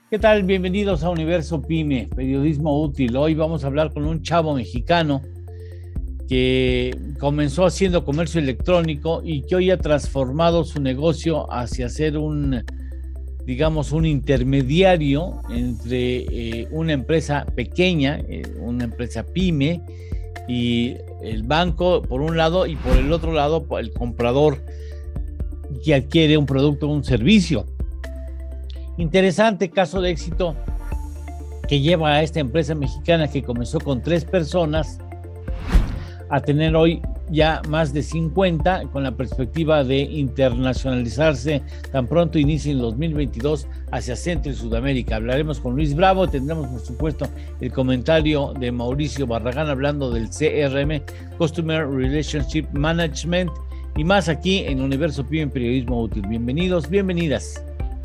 ¿Qué tal? Bienvenidos a Universo Pyme, periodismo útil. Hoy vamos a hablar con un chavo mexicano que comenzó haciendo comercio electrónico y que hoy ha transformado su negocio hacia ser un intermediario entre una empresa pequeña, una empresa pyme, y el banco por un lado, y por el otro lado el comprador que adquiere un producto o un servicio. Interesante caso de éxito que lleva a esta empresa mexicana, que comenzó con 3 personas, a tener hoy ya más de 50, con la perspectiva de internacionalizarse tan pronto inicie en 2022 hacia Centro y Sudamérica. Hablaremos con Luis Bravo, tendremos por supuesto el comentario de Mauricio Barragán hablando del CRM, Customer Relationship Management, y más aquí en Universo Pyme en Periodismo Útil. Bienvenidos, bienvenidas.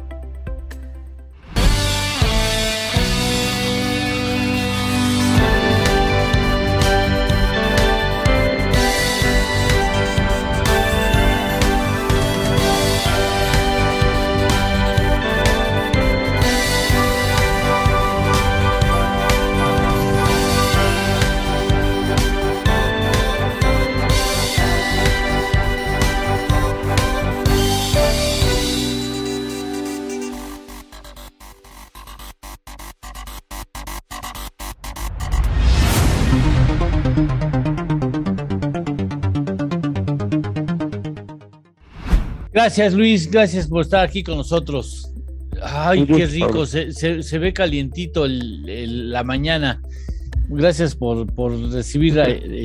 Gracias, Luis, gracias por estar aquí con nosotros. Ay, qué rico, se ve calientito la mañana. Gracias por recibir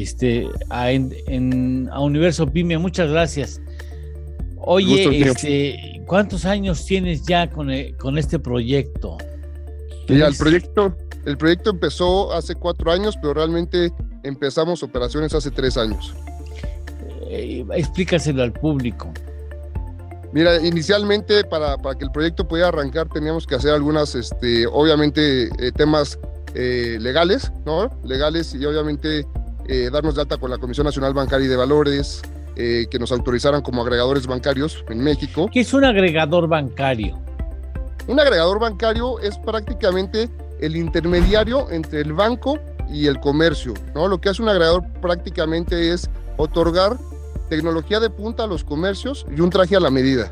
a Universo Pyme, muchas gracias. Oye, ¿cuántos años tienes ya con este proyecto? Mira, el proyecto empezó hace 4 años, pero realmente empezamos operaciones hace 3 años. Explícaselo al público. Mira, inicialmente para que el proyecto pudiera arrancar teníamos que hacer algunas, obviamente, temas legales, ¿no? Legales, y obviamente darnos de alta con la Comisión Nacional Bancaria y de Valores, que nos autorizaran como agregadores bancarios en México. ¿Qué es un agregador bancario? Un agregador bancario es prácticamente el intermediario entre el banco y el comercio, ¿no? Lo que hace un agregador prácticamente es otorgar tecnología de punta a los comercios y un traje a la medida.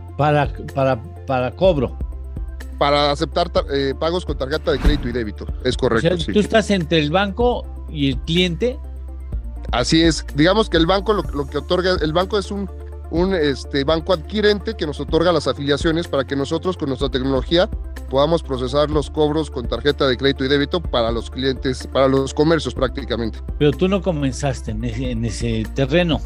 Para cobro. Para aceptar pagos con tarjeta de crédito y débito, es correcto. O sea, tú estás entre el banco y el cliente. Así es, digamos que el banco lo que otorga, el banco es un banco adquirente que nos otorga las afiliaciones para que nosotros con nuestra tecnología podamos procesar los cobros con tarjeta de crédito y débito para los clientes, para los comercios prácticamente. Pero tú no comenzaste en ese terreno.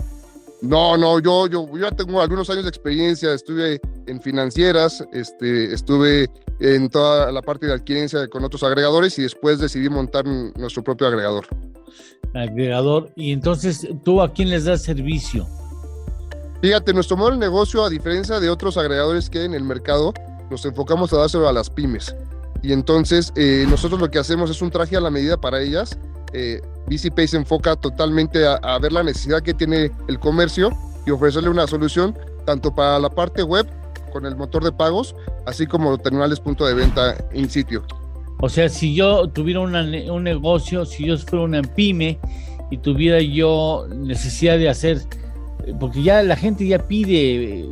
No, yo ya tengo algunos años de experiencia, estuve en financieras, estuve en toda la parte de adquirencia con otros agregadores y después decidí montar nuestro propio agregador. Agregador, y entonces, ¿tú a quién les das servicio? Fíjate, nuestro modelo de negocio, a diferencia de otros agregadores que hay en el mercado, nos enfocamos a dárselo a las pymes. Y entonces, nosotros lo que hacemos es un traje a la medida para ellas. BCPay se enfoca totalmente a ver la necesidad que tiene el comercio y ofrecerle una solución tanto para la parte web con el motor de pagos, así como terminales punto de venta in sitio. O sea, si yo tuviera un negocio, si yo fuera una pyme y tuviera yo necesidad de hacer, porque ya la gente ya pide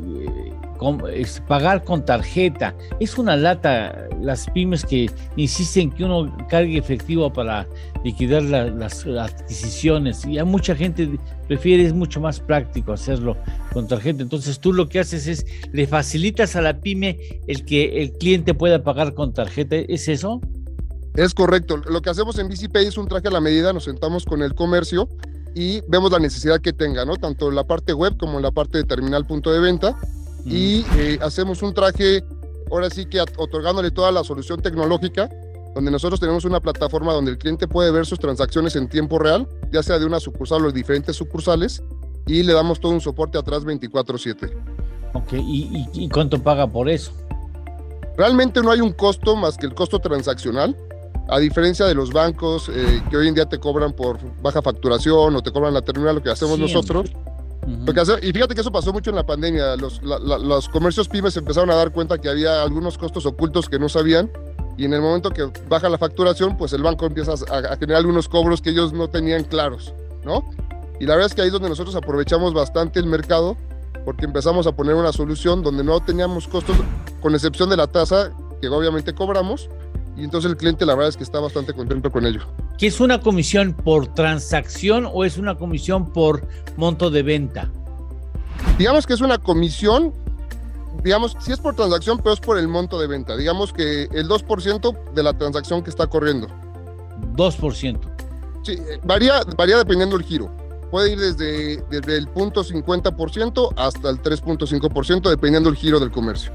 pagar con tarjeta, es una lata las pymes que insisten que uno cargue efectivo para liquidar las adquisiciones, y a mucha gente prefiere, es mucho más práctico hacerlo con tarjeta. Entonces tú lo que haces es, le facilitas a la pyme el que el cliente pueda pagar con tarjeta, ¿es eso? Es correcto, lo que hacemos en BCPay es un traje a la medida, nos sentamos con el comercio y vemos la necesidad que tenga, ¿no? Tanto en la parte web como en la parte de terminal punto de venta. Y hacemos un traje, ahora sí que otorgándole toda la solución tecnológica, donde nosotros tenemos una plataforma donde el cliente puede ver sus transacciones en tiempo real, ya sea de una sucursal o de diferentes sucursales, y le damos todo un soporte atrás 24/7. Ok, ¿y cuánto paga por eso? Realmente no hay un costo más que el costo transaccional, a diferencia de los bancos que hoy en día te cobran por baja facturación o te cobran la terminal. Lo que hacemos nosotros Y fíjate que eso pasó mucho en la pandemia. Los comercios pymes empezaron a dar cuenta que había algunos costos ocultos que no sabían, y en el momento que baja la facturación, pues el banco empieza a generar algunos cobros que ellos no tenían claros, ¿no? Y la verdad es que ahí es donde nosotros aprovechamos bastante el mercado, porque empezamos a poner una solución donde no teníamos costos, con excepción de la tasa que obviamente cobramos, y entonces el cliente la verdad es que está bastante contento con ello. ¿Qué es una comisión por transacción o es una comisión por monto de venta? Digamos que es una comisión, digamos, sí es por transacción, pero es por el monto de venta. Digamos que el 2% de la transacción que está corriendo. 2%. Sí, varía dependiendo del giro. Puede ir desde el 0.50% hasta el 3.5%, dependiendo del giro del comercio.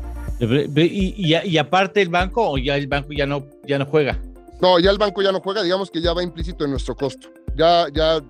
¿Y aparte el banco, o ya el banco ya no juega? No, ya el banco ya no juega, digamos que ya va implícito en nuestro costo. Ya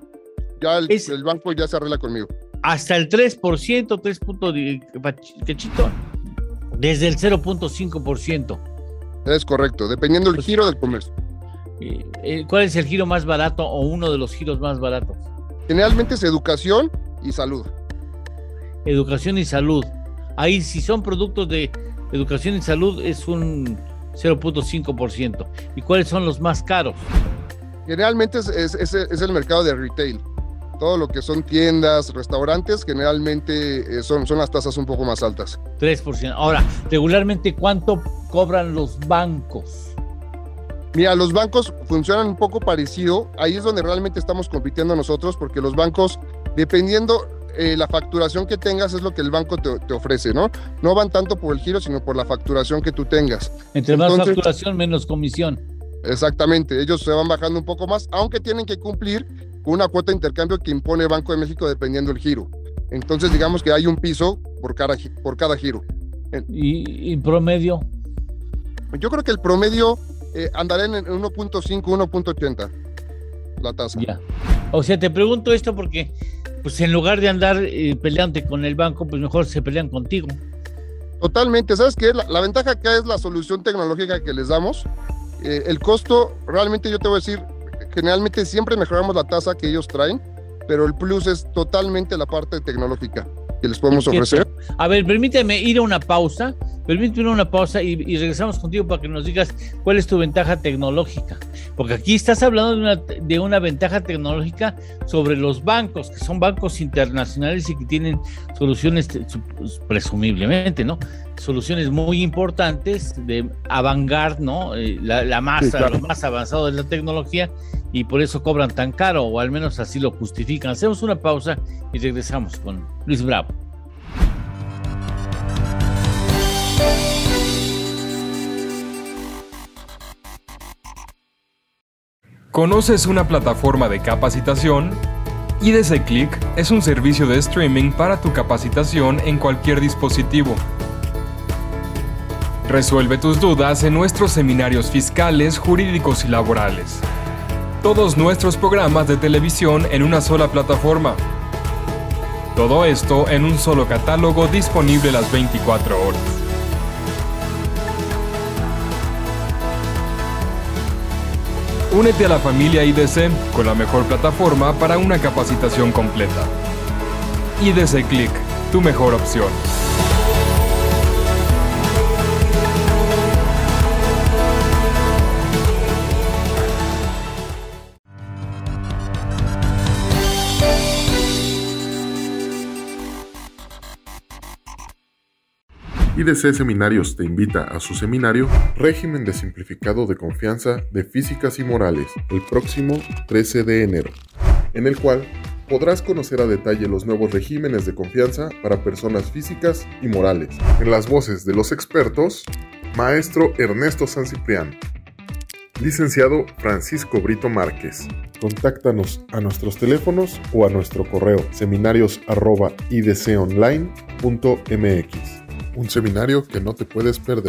el banco ya se arregla conmigo. Hasta el 3%, 3 puntos de cachito, desde el 0.5%. Es correcto, dependiendo del giro del comercio. ¿Cuál es el giro más barato o uno de los giros más baratos? Generalmente es educación y salud. Educación y salud. Ahí, si son productos de educación y salud, es un 0.5%. ¿Y cuáles son los más caros? Generalmente es el mercado de retail. Todo lo que son tiendas, restaurantes, generalmente son las tasas un poco más altas. 3%. Ahora, regularmente, ¿cuánto cobran los bancos? Mira, los bancos funcionan un poco parecido. Ahí es donde realmente estamos compitiendo nosotros, porque los bancos, dependiendo la facturación que tengas, es lo que el banco te ofrece, ¿no? No van tanto por el giro, sino por la facturación que tú tengas. Entre más facturación, menos comisión. Exactamente, ellos se van bajando un poco más, aunque tienen que cumplir con una cuota de intercambio que impone Banco de México dependiendo del giro. Entonces, digamos que hay un piso por cada giro. ¿Y promedio? Yo creo que el promedio andará en 1.5, 1.80 la tasa. Ya. O sea, te pregunto esto porque, pues, en lugar de andar peleándote con el banco, pues mejor se pelean contigo. Totalmente. ¿Sabes qué? La ventaja acá es la solución tecnológica que les damos. El costo, realmente yo te voy a decir, generalmente siempre mejoramos la tasa que ellos traen, pero el plus es totalmente la parte tecnológica que les podemos ofrecer. A ver, permíteme ir a una pausa, y regresamos contigo para que nos digas cuál es tu ventaja tecnológica, porque aquí estás hablando de una ventaja tecnológica sobre los bancos, que son bancos internacionales y que tienen soluciones, presumiblemente, ¿no? Soluciones muy importantes de avant-garde, ¿no? La masa, sí, claro, lo más avanzado de la tecnología, y por eso cobran tan caro, o al menos así lo justifican. Hacemos una pausa y regresamos con Luis Bravo. ¿Conoces una plataforma de capacitación? IDC Click es un servicio de streaming para tu capacitación en cualquier dispositivo. Resuelve tus dudas en nuestros seminarios fiscales, jurídicos y laborales. Todos nuestros programas de televisión en una sola plataforma. Todo esto en un solo catálogo disponible las 24 horas. Únete a la familia IDC con la mejor plataforma para una capacitación completa. IDC Click, tu mejor opción. IDC Seminarios te invita a su seminario Régimen de Simplificado de Confianza de Físicas y Morales el próximo 13 de enero, en el cual podrás conocer a detalle los nuevos regímenes de confianza para personas físicas y morales. En las voces de los expertos, Maestro Ernesto San Ciprián, Licenciado Francisco Brito Márquez. Contáctanos a nuestros teléfonos o a nuestro correo seminarios@idconline.mx. Un seminario que no te puedes perder.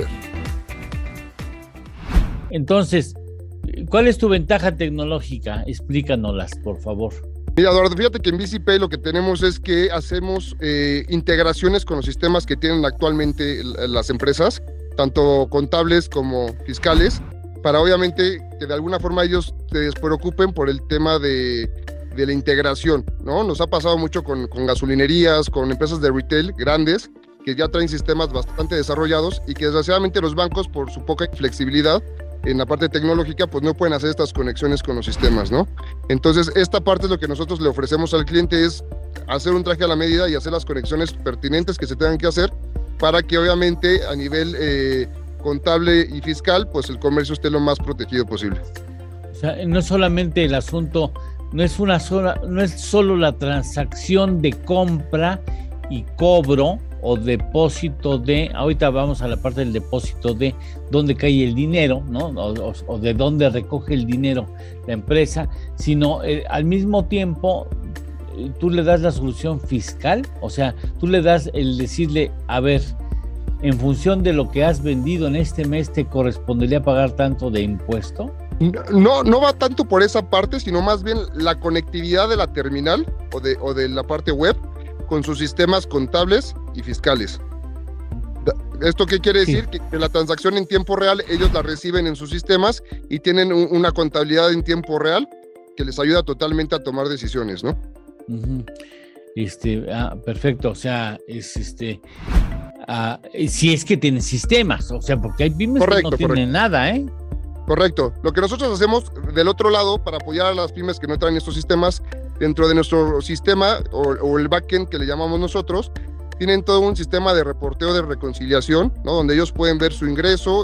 Entonces, ¿cuál es tu ventaja tecnológica? Explícanoslas, por favor. Mira, Eduardo, fíjate que en VisiPay lo que tenemos es que hacemos integraciones con los sistemas que tienen actualmente las empresas, tanto contables como fiscales, para obviamente que de alguna forma ellos se despreocupen por el tema de de la integración, ¿no? Nos ha pasado mucho con gasolinerías, con empresas de retail grandes, que ya traen sistemas bastante desarrollados y que desgraciadamente los bancos, por su poca flexibilidad en la parte tecnológica, pues no pueden hacer estas conexiones con los sistemas, ¿no? Entonces, esta parte es lo que nosotros le ofrecemos al cliente, es hacer un traje a la medida y hacer las conexiones pertinentes que se tengan que hacer para que obviamente a nivel contable y fiscal, pues el comercio esté lo más protegido posible. O sea, no es solamente el asunto, no es solo la transacción de compra y cobro o depósito de, ahorita vamos a la parte del depósito de dónde cae el dinero, ¿no? O de dónde recoge el dinero la empresa, sino al mismo tiempo tú le das la solución fiscal, o sea, tú le das el decirle, a ver, en función de lo que has vendido en este mes, ¿te correspondería pagar tanto de impuesto? No va tanto por esa parte, sino más bien la conectividad de la terminal o de la parte web con sus sistemas contables y fiscales. ¿Esto qué quiere decir? Sí. Que la transacción en tiempo real, ellos la reciben en sus sistemas y tienen una contabilidad en tiempo real que les ayuda totalmente a tomar decisiones, ¿no? Uh-huh. Perfecto, o sea, si es que tienen sistemas, o sea, porque hay pymes que no tienen nada, ¿eh? Correcto. Lo que nosotros hacemos del otro lado para apoyar a las pymes que no traen estos sistemas, dentro de nuestro sistema o el backend que le llamamos nosotros, tienen todo un sistema de reporteo de reconciliación, ¿no? Donde ellos pueden ver su ingreso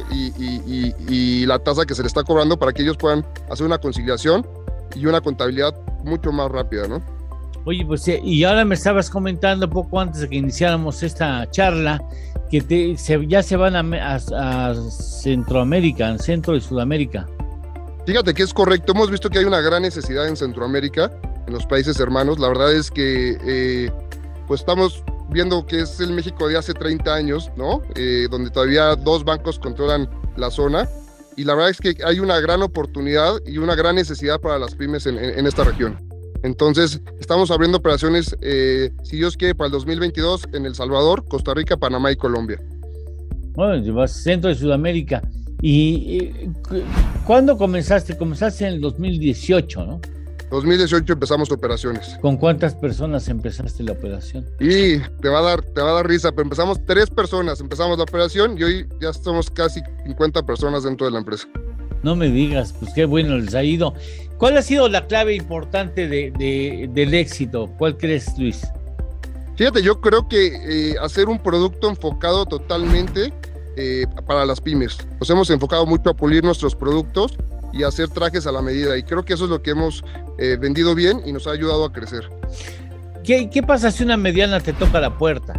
y la tasa que se le está cobrando para que ellos puedan hacer una conciliación y una contabilidad mucho más rápida, ¿no? Oye, pues y ahora me estabas comentando poco antes de que iniciáramos esta charla que ya se van a Centroamérica, Centro y Sudamérica. Fíjate que es correcto, hemos visto que hay una gran necesidad en Centroamérica, en los países hermanos. La verdad es que pues estamos viendo que es el México de hace 30 años, ¿no? Donde todavía 2 bancos controlan la zona, y la verdad es que hay una gran oportunidad y una gran necesidad para las pymes en esta región. Entonces, estamos abriendo operaciones, si Dios quiere, para el 2022 en El Salvador, Costa Rica, Panamá y Colombia. Bueno, vas Centro y Sudamérica. ¿Y cuándo comenzaste? Comenzaste en el 2018, ¿no? 2018 empezamos operaciones. ¿Con cuántas personas empezaste la operación? Y te va a dar risa, pero empezamos 3 personas, empezamos la operación y hoy ya somos casi 50 personas dentro de la empresa. No me digas, pues qué bueno les ha ido. ¿Cuál ha sido la clave importante del éxito? ¿Cuál crees, Luis? Fíjate, yo creo que hacer un producto enfocado totalmente para las pymes. Nos hemos enfocado mucho a pulir nuestros productos y hacer trajes a la medida, y creo que eso es lo que hemos vendido bien y nos ha ayudado a crecer. ¿Qué pasa si una mediana te toca la puerta?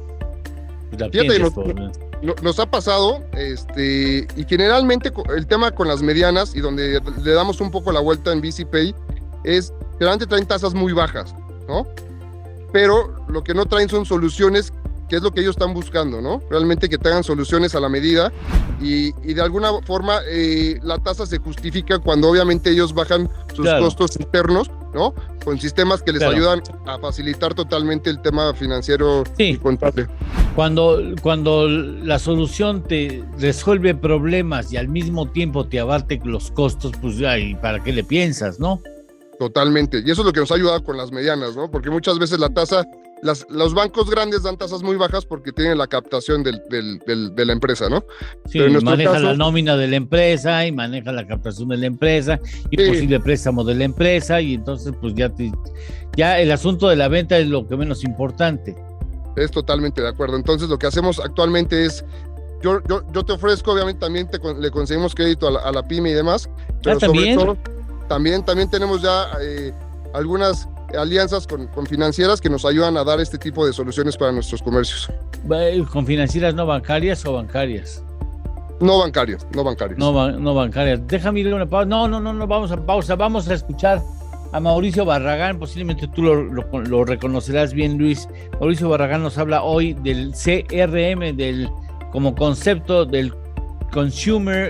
Fíjate, nos ha pasado, y generalmente el tema con las medianas, y donde le damos un poco la vuelta en VCPay, es generalmente traen tasas muy bajas, ¿no? Pero lo que no traen son soluciones, que es lo que ellos están buscando, ¿no? Realmente que tengan soluciones a la medida, y de alguna forma la tasa se justifica cuando obviamente ellos bajan sus costos internos, ¿no? Con sistemas que les ayudan a facilitar totalmente el tema financiero y contable. Cuando la solución te resuelve problemas y al mismo tiempo te abate los costos, pues ya, ¿y para qué le piensas, no? Totalmente, y eso es lo que nos ha ayudado con las medianas, ¿no? Porque muchas veces la tasa, los bancos grandes dan tasas muy bajas porque tienen la captación de la empresa, ¿no? Sí, maneja la nómina de la empresa y maneja la captación de la empresa y posible préstamo de la empresa, y entonces pues ya el asunto de la venta es lo que menos importante. Es totalmente de acuerdo. Entonces lo que hacemos actualmente es, yo te ofrezco, obviamente también le conseguimos crédito a la pyme y demás, pero sobre todo también tenemos ya algunas alianzas con financieras que nos ayudan a dar este tipo de soluciones para nuestros comercios. ¿Con financieras no bancarias o bancarias? No bancarias. No bancarias. Déjame ir a una pausa. No, vamos a pausa. Vamos a escuchar a Mauricio Barragán. Posiblemente tú lo reconocerás bien, Luis. Mauricio Barragán nos habla hoy del CRM, como concepto del Consumer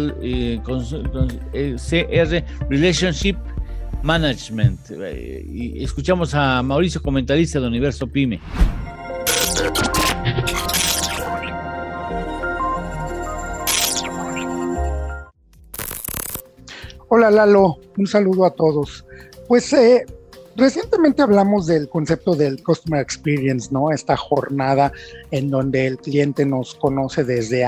CR Relationship Management. Y escuchamos a Mauricio, comentarista de Universo Pyme. Hola Lalo, un saludo a todos. Pues Recientemente hablamos del concepto del Customer Experience, ¿no? Esta jornada en donde el cliente nos conoce desde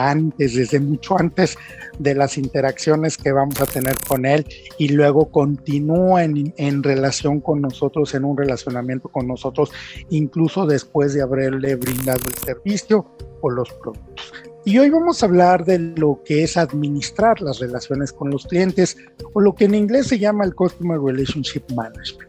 mucho antes de las interacciones que vamos a tener con él y luego continúa en relación con nosotros, en un relacionamiento con nosotros, incluso después de haberle brindado el servicio o los productos. Y hoy vamos a hablar de lo que es administrar las relaciones con los clientes, o lo que en inglés se llama el Customer Relationship Management.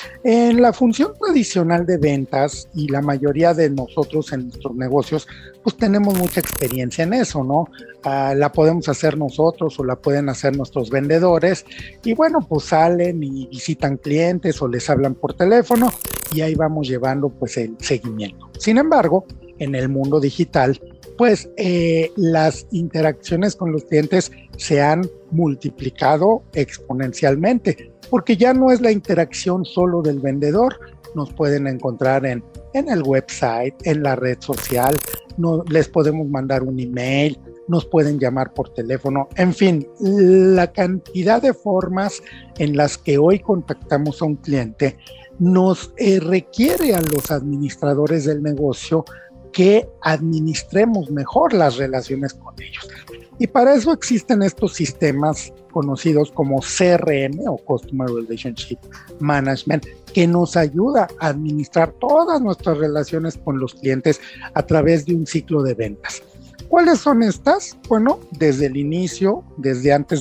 En la función tradicional de ventas, y la mayoría de nosotros en nuestros negocios, pues tenemos mucha experiencia en eso, ¿no? La podemos hacer nosotros o la pueden hacer nuestros vendedores, y bueno, pues salen y visitan clientes o les hablan por teléfono, y ahí vamos llevando pues el seguimiento. Sin embargo, en el mundo digital, pues las interacciones con los clientes se han multiplicado exponencialmente, porque ya no es la interacción solo del vendedor. Nos pueden encontrar en el website, en la red social, les podemos mandar un email, nos pueden llamar por teléfono, en fin, la cantidad de formas en las que hoy contactamos a un cliente nos requiere a los administradores del negocio que administremos mejor las relaciones con ellos. Y para eso existen estos sistemas conocidos como CRM o Customer Relationship Management, que nos ayuda a administrar todas nuestras relaciones con los clientes a través de un ciclo de ventas. ¿Cuáles son estas? Bueno, desde el inicio, desde antes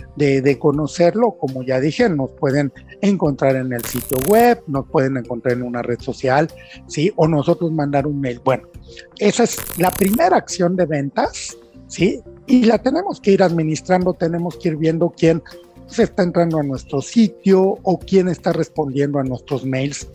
de conocerlo, como ya dije, nos pueden encontrar en el sitio web, nos pueden encontrar en una red social, ¿sí? O nosotros mandar un mail. Bueno, esa es la primera acción de ventas, ¿sí? Y la tenemos que ir administrando, tenemos que ir viendo quién se está entrando a nuestro sitio o quién está respondiendo a nuestros mails.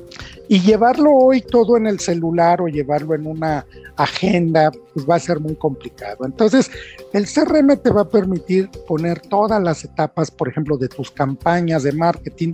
Y llevarlo hoy todo en el celular o llevarlo en una agenda, pues va a ser muy complicado. Entonces, el CRM te va a permitir poner todas las etapas, por ejemplo, de tus campañas de marketing.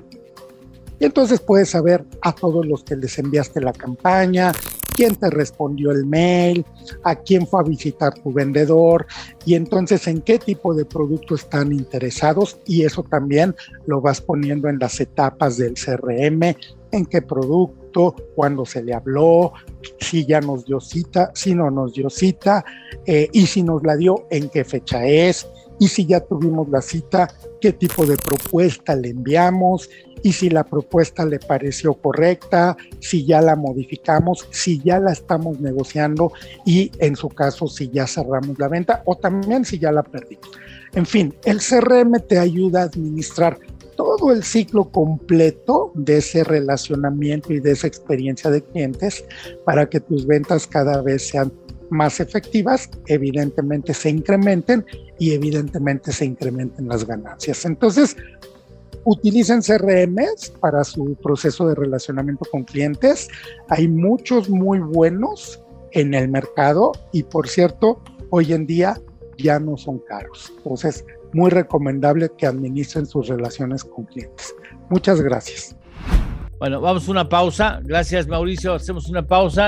Y entonces puedes saber a todos los que les enviaste la campaña, quién te respondió el mail, a quién fue a visitar tu vendedor, y entonces en qué tipo de producto están interesados, y eso también lo vas poniendo en las etapas del CRM, en qué producto, cuándo se le habló, si ya nos dio cita, si no nos dio cita, y si nos la dio, en qué fecha es, y si ya tuvimos la cita, qué tipo de propuesta le enviamos, y si la propuesta le pareció correcta, si ya la modificamos, si ya la estamos negociando y en su caso si ya cerramos la venta o también si ya la perdimos. En fin, el CRM te ayuda a administrar todo el ciclo completo de ese relacionamiento y de esa experiencia de clientes para que tus ventas cada vez sean más efectivas, evidentemente se incrementen y evidentemente se incrementen las ganancias. Entonces, utilicen CRMs para su proceso de relacionamiento con clientes. Hay muchos muy buenos en el mercado y, por cierto, hoy en día ya no son caros. Entonces, muy recomendable que administren sus relaciones con clientes. Muchas gracias. Bueno, vamos a una pausa. Gracias, Mauricio. Hacemos una pausa.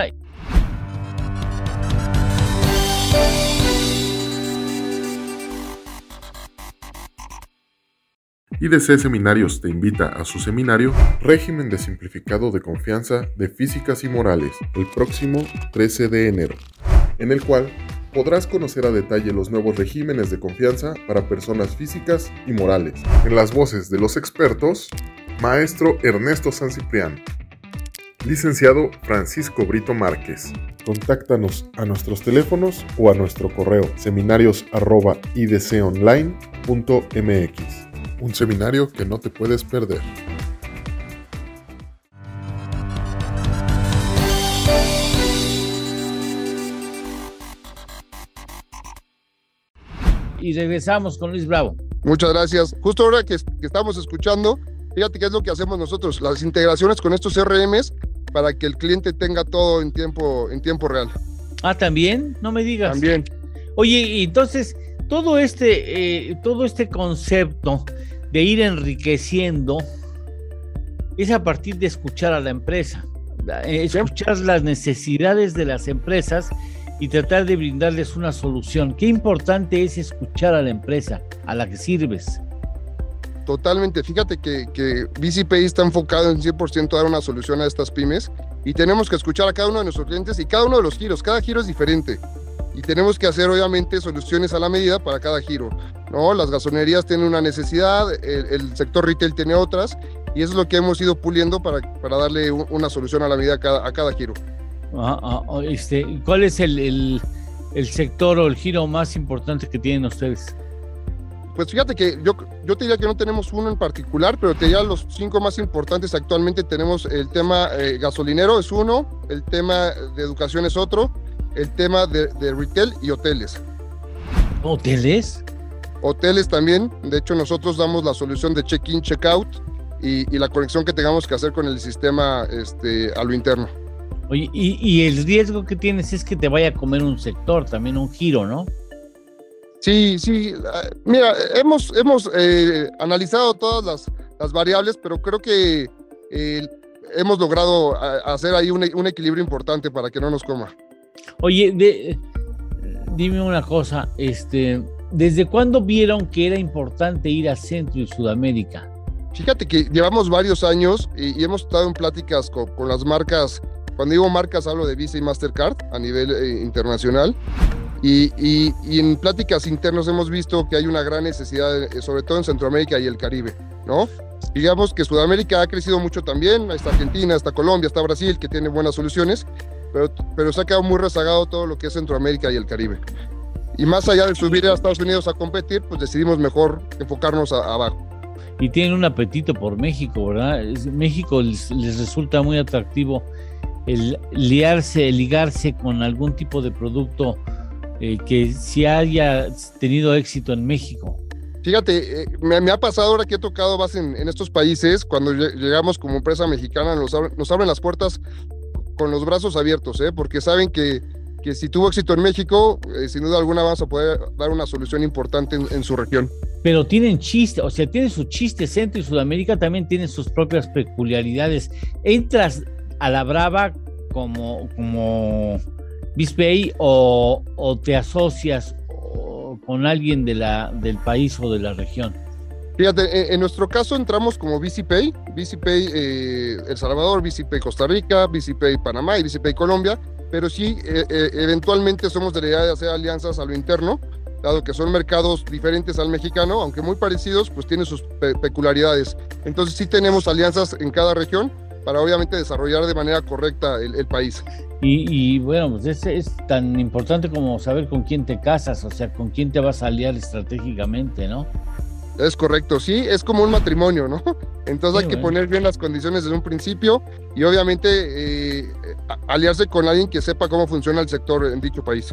IDC Seminarios te invita a su seminario Régimen de Simplificado de Confianza de Físicas y Morales el próximo 13 de enero, en el cual podrás conocer a detalle los nuevos regímenes de confianza para personas físicas y morales. En las voces de los expertos, Maestro Ernesto San Ciprián, Licenciado Francisco Brito Márquez. Contáctanos a nuestros teléfonos o a nuestro correo seminarios@idconline.mx. Un seminario que no te puedes perder. Y regresamos con Luis Bravo. Muchas gracias. Justo ahora que estamos escuchando, fíjate qué es lo que hacemos nosotros, las integraciones con estos CRMs para que el cliente tenga todo en tiempo real. Ah, ¿también? No me digas. También. Oye, y entonces, todo este concepto de ir enriqueciendo es a partir de escuchar a la empresa, escuchar las necesidades de las empresas y tratar de brindarles una solución. Qué importante es escuchar a la empresa a la que sirves. Totalmente. Fíjate que BCPay está enfocado en 100% a dar una solución a estas pymes y tenemos que escuchar a cada uno de nuestros clientes y cada uno de los giros. Cada giro es diferente y tenemos que hacer obviamente soluciones a la medida para cada giro, ¿no? Las gasolinerías tienen una necesidad, el sector retail tiene otras y eso es lo que hemos ido puliendo para darle una solución a la medida a cada giro. ¿Cuál es el sector o el giro más importante que tienen ustedes? Pues fíjate que yo te diría que no tenemos uno en particular, pero te diría los 5 más importantes actualmente. Tenemos el tema gasolinero es uno, el tema de educación es otro, el tema de retail y hoteles. ¿Hoteles? Hoteles también. De hecho, nosotros damos la solución de check-in, check-out y la conexión que tengamos que hacer con el sistema a lo interno. Oye, y el riesgo que tienes es que te vaya a comer un sector, también un giro, ¿no? Sí. Mira, hemos analizado todas las variables, pero creo que hemos logrado hacer ahí un equilibrio importante para que no nos coma. Oye, dime una cosa, ¿desde cuándo vieron que era importante ir a Centro y Sudamérica? Fíjate que llevamos varios años y hemos estado en pláticas con las marcas. Cuando digo marcas hablo de Visa y Mastercard a nivel internacional. Y en pláticas internas hemos visto que hay una gran necesidad, sobre todo en Centroamérica y el Caribe, ¿no? Digamos que Sudamérica ha crecido mucho también, está Argentina, está Colombia, está Brasil, que tiene buenas soluciones, pero se ha quedado muy rezagado todo lo que es Centroamérica y el Caribe. Y más allá de subir a Estados Unidos a competir, pues decidimos mejor enfocarnos abajo. Y tienen un apetito por México, ¿verdad? México les resulta muy atractivo el ligarse con algún tipo de producto que sí haya tenido éxito en México. Fíjate, me ha pasado ahora que he tocado base en estos países, cuando llegamos como empresa mexicana, nos abren las puertas con los brazos abiertos, porque saben que si tuvo éxito en México, sin duda alguna vamos a poder dar una solución importante en su región. Pero tienen chiste, o sea, tienen su chiste. Centro y Sudamérica también tienen sus propias peculiaridades. ¿Entras a la brava como BizPay o te asocias con alguien del país o de la región? Fíjate, en nuestro caso entramos como BizPay El Salvador, BizPay Costa Rica, BizPay Panamá y BizPay Colombia, pero sí eventualmente somos de la idea de hacer alianzas a lo interno, dado que son mercados diferentes al mexicano, aunque muy parecidos, pues tienen sus peculiaridades. Entonces sí tenemos alianzas en cada región para obviamente desarrollar de manera correcta el país. Y bueno, pues es tan importante como saber con quién te casas, o sea, con quién te vas a aliar estratégicamente, ¿no? Es correcto, sí, es como un matrimonio, ¿no? Entonces hay que poner bien las condiciones desde un principio y obviamente aliarse con alguien que sepa cómo funciona el sector en dicho país.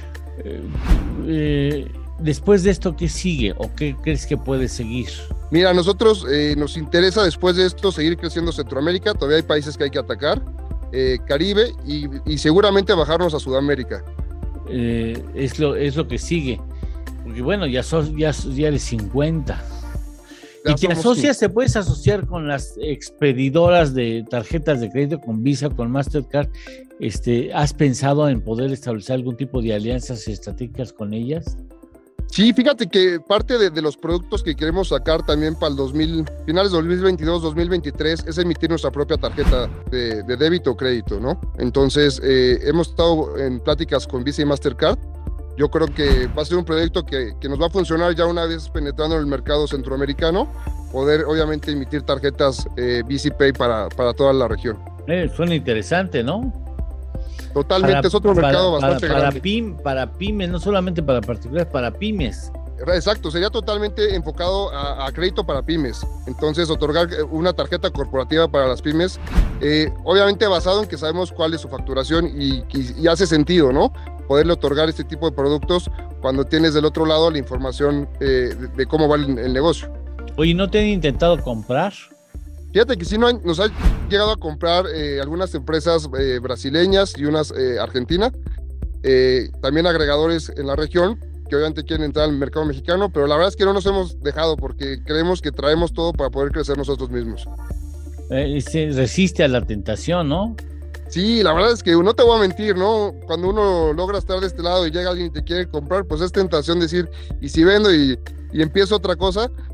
Después de esto, ¿qué sigue o qué crees que puede seguir? Mira, a nosotros nos interesa después de esto seguir creciendo Centroamérica, todavía hay países que hay que atacar, Caribe y seguramente bajarnos a Sudamérica. Es lo que sigue, porque bueno, ya eres 50. ¿Y te asocias, te puedes asociar con las expedidoras de tarjetas de crédito, con Visa, con Mastercard? ¿Has pensado en poder establecer algún tipo de alianzas estratégicas con ellas? Sí, fíjate que parte de los productos que queremos sacar también para finales de 2022, 2023, es emitir nuestra propia tarjeta de débito o crédito, ¿no? Entonces, hemos estado en pláticas con Visa y Mastercard. Yo creo que va a ser un proyecto que nos va a funcionar ya una vez penetrando en el mercado centroamericano, poder obviamente emitir tarjetas BizPay para toda la región. Suena interesante, ¿no? Totalmente, es otro mercado bastante grande. Para pymes, no solamente para particulares, para pymes. Exacto, sería totalmente enfocado a crédito para pymes. Entonces, otorgar una tarjeta corporativa para las pymes, obviamente basado en que sabemos cuál es su facturación y hace sentido, ¿no? Poderle otorgar este tipo de productos cuando tienes del otro lado la información de cómo va el negocio. Oye, ¿no te han intentado comprar? Fíjate que sí nos ha llegado a comprar algunas empresas brasileñas y unas argentinas, también agregadores en la región que obviamente quieren entrar al mercado mexicano, pero la verdad es que no nos hemos dejado porque creemos que traemos todo para poder crecer nosotros mismos. Se resiste a la tentación, ¿no? Sí, la verdad es que no te voy a mentir, ¿no? Cuando uno logra estar de este lado y llega alguien y te quiere comprar, pues es tentación decir, y si vendo y empiezo otra cosa,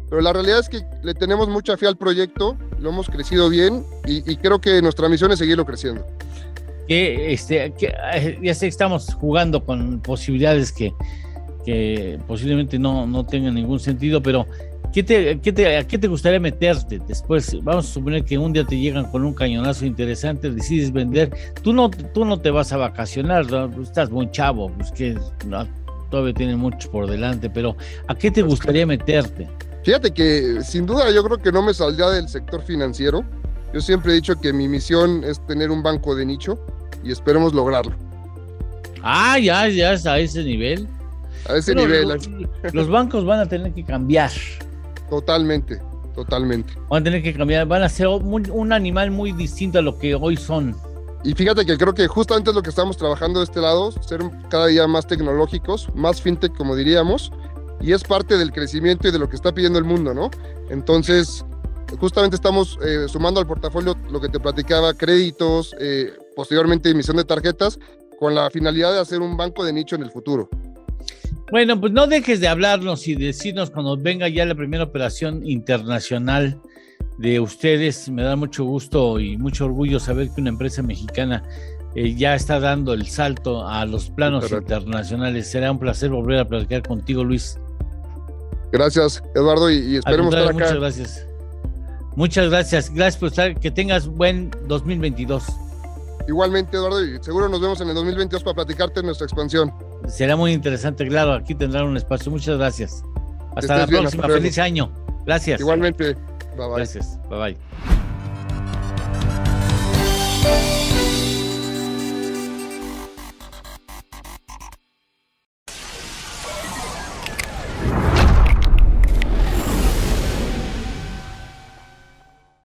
pero la realidad es que le tenemos mucha fe al proyecto, lo hemos crecido bien y creo que nuestra misión es seguirlo creciendo. Ya sé que estamos jugando con posibilidades que posiblemente no tengan ningún sentido, pero ¿a qué te gustaría meterte después? Vamos a suponer que un día te llegan con un cañonazo interesante, decides vender, tú no te vas a vacacionar, ¿no? Estás muy chavo, pues que todavía tienes mucho por delante, pero ¿a qué te gustaría meterte? Fíjate que sin duda yo creo que no me saldría del sector financiero. Yo siempre he dicho que mi misión es tener un banco de nicho y esperemos lograrlo. Ya es a ese nivel. A ese nivel. Los bancos van a tener que cambiar. Totalmente. Van a tener que cambiar, van a ser un animal muy distinto a lo que hoy son. Y fíjate que creo que justamente es lo que estamos trabajando de este lado, ser cada día más tecnológicos, más fintech como diríamos, y es parte del crecimiento y de lo que está pidiendo el mundo, ¿no? Entonces, justamente estamos sumando al portafolio lo que te platicaba, créditos, posteriormente emisión de tarjetas, con la finalidad de hacer un banco de nicho en el futuro. Bueno, pues no dejes de hablarnos y decirnos cuando venga ya la primera operación internacional de ustedes. Me da mucho gusto y mucho orgullo saber que una empresa mexicana ya está dando el salto a los planos internacionales. Será un placer volver a platicar contigo, Luis. Gracias, Eduardo, y esperemos estar acá. Muchas gracias. Muchas gracias. Gracias por estar. Que tengas buen 2022. Igualmente, Eduardo, y seguro nos vemos en el 2022 para platicarte nuestra expansión. Será muy interesante, claro. Aquí tendrán un espacio. Muchas gracias. Hasta la próxima. Feliz año. Gracias. Igualmente. Bye bye. Gracias. Bye bye.